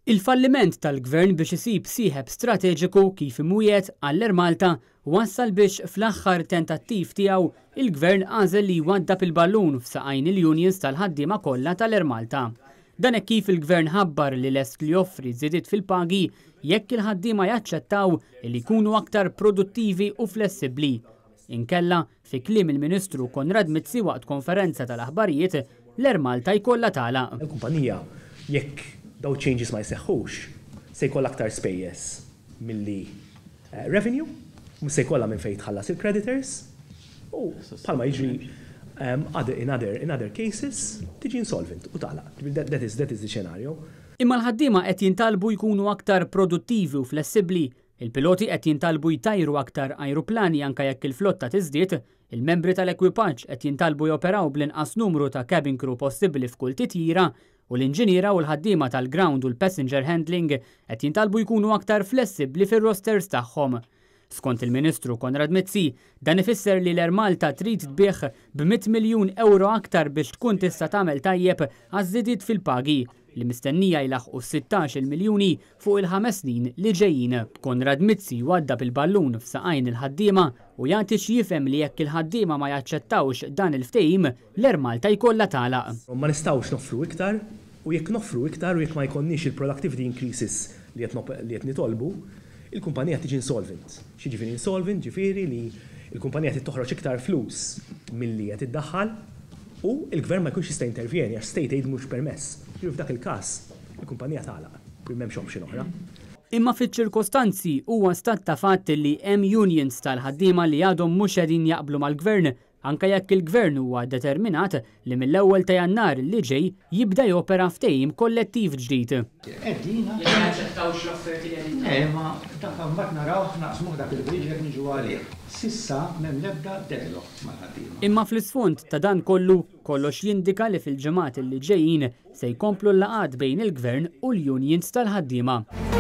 Il-falliment tal-Gvern biex isib sieħeb strateġiku kif imwiet għall-Air Malta wassal biex fl-aħħar tentattiv tiegħu il-Gvern għażel li jwaddab il-ballun f'saqajn il-unions tal-ħaddiema kollha tal-Air Malta. Dan hekk kif il-Gvern ħabbar li lest li joffri żiediet fil-pagi jekk il-ħaddiema jaċċettaw li jkunu aktar produttivi u flessibbli. Inkella, fi kliem il-Ministru Konrad Mizzi waqt konferenza tal-aħbarijiet, l-Air Malta jkollha tagħlaq. Il-kumpanija jekk daw changes ma jseħħux, se jkollha aktar spejjeż milli revenue, u se jkollha minn fejn tħallas il-creditors, u bħalma jiġri in other cases tiġi insolvent u tagħlaq. That is the scenario. Imma l-ħaddiema qed jintalbu jkunu aktar produttivi u flessibbli. Il-piloti qed jintalbu jtajru aktar ajruplani anke jekk il-flotta tiżdied, il-membri tal-ekwipaġġ qed jintalbu joperaw bl-inqas numru ta' cabin crew possibbli f'kull titjira, u l-inġiniera u l-ħaddiema tal-ground u l-passenger handling qed jintalbu jkunu aktar flessibbli fir-rosters tagħhom. Skont il-Ministru Konrad Mizzi, dan ifisser li l-Air Malta trid tbieħ b'100 miljun euro aktar biex tkun tista' tagħmel tajjeb għaż-żiediet fil-pagi li mistennija jlaħqu 16 miljuni fuq il-5 snin li ġejjin. Konrad Mizzi waddab il-ballun f'saqajn il-ħaddiema u jagħti jifhem li jekk il-ħaddiema ma jaċċettawx dan il-ftehim, l-Air Malta jkollha tagħlaq. Ma nistgħux noffru iktar u jekk noffru iktar u jekk ma jkollniex il-productivity increases li qed nitolbu, il-kumpanija tiġi insolvent. Xi ġifieri insolvent ġifieri li il-kumpanija trid toħroġ iktar flus milli qed iddaħħal u l-Gvern ma jkunx jista' intervjeni għax state aid mhux permess. F'dak il-każ, il-kumpanija tagħlaq, m'hemmx option oħra. Imma fiċ-ċirkostanzi huwa stat ta' fatt li hemm unions tal-ħaddiema li għadhom mhux qegħdin jaqblu mal-Gvern anke jekk il-Gvern huwa determinat li mill-ewwel ta' Jannar li ġej jibda jopera ftehim kollettiv ġdid. Qegħdina jaċċettawx l-offerti li qegħdin. Ma dak mbagħad naraw naqsmu dak il-bridge jekk niġu għalih. Sissa m'hemm l-ebda deadlock mal-ħaddiema. Imma fl-isfond ta' dan kollox jindika li fil-ġimgħat li ġejjin se jkomplu l-laqgħat bejn il-Gvern u l-unions tal-ħaddiema.